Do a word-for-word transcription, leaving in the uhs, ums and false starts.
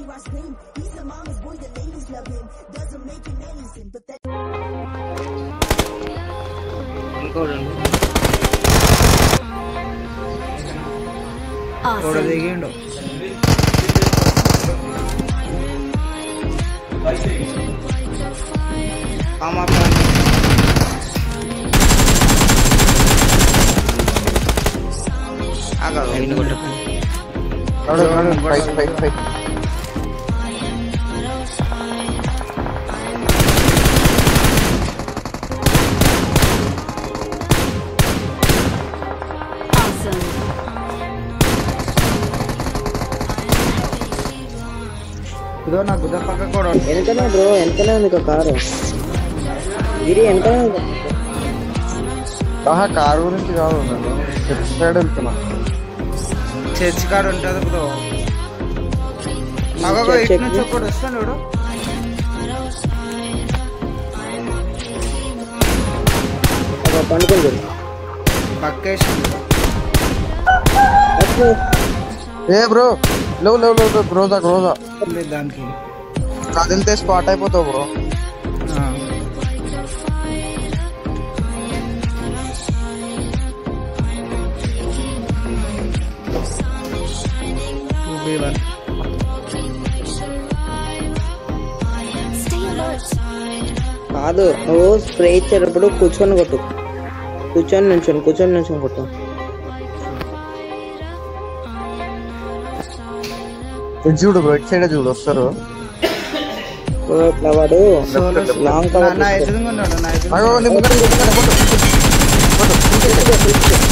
थोड़ा देखिए हम आप आगा इन को अरे अरे फाइट फाइट फाइट ఇదో నా గుద్ద పక్క కూడా వెనకనే బ్రో వెనకనే ఉంది ఒక కారు గిరి వెనకనే ఉంది ఆహా కారు గురించి కాదు నేను చర్చ్ సైడ్ వెళ్తున్నా చర్చ్ కాడ ఉంటుంది బ్రో అగో ఇటు నుంచి ఒకడు వస్తాడు చూడు పండుకుంది పక్కేసి ఏ బ్రో లో లో లో గ్రోజా గ్రోజా దానికి కదిలితే స్పాట్ అయిపోతావు బ్రో కాదు నువ్వు స్ప్రే ఇచ్చేటప్పుడు కూర్చొని కొట్టు కూర్చొని నుంచొని కూర్చొని నుంచొని కొట్టు చూడు బ్రో ఇటు సైడ్ చూడు వస్తారు ఇట్లా వాడు లాంగ్ కవర్